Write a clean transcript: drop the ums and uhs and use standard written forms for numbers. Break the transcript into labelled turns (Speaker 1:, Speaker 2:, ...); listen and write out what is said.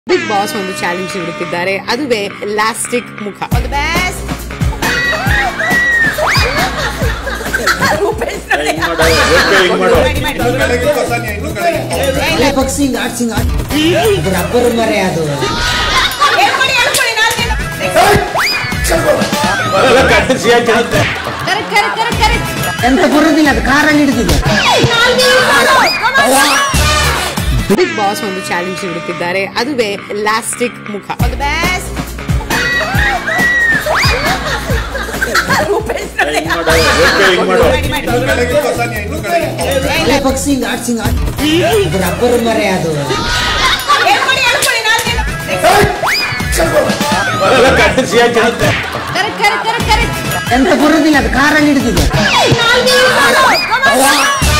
Speaker 1: Big boss ಒಂದು challenge ನೀಡುತ್ತಿದ್ದಾರೆ, ಅದುವೇ ಎಲಾಸ್ಟಿಕ್ ಮುಖ.
Speaker 2: ರಬ್ಬರ್ ಮರೆ ಅದು ಎಂತ ಬರುದಿಲ್ಲ, ಅದು ಕಾರಲ್ಲಿ ಹಿಡಿದಿದೆ.
Speaker 1: ಬಿಗ್ ಬಾಸ್ ಒಂದು ಚಾಲೆಂಜ್ ನೀಡುತ್ತಿದ್ದಾರೆ, ಅದುವೇ ಎಲಾಸ್ಟಿಕ್ ಮುಖ.
Speaker 2: ರಬ್ಬರ್ ಮರೆ ಅದು ಎಂತ ಬರುದಿಲ್ಲ, ಅದು ಕಾರಲ್ಲಿ ಹಿಡಿದಿದೆ.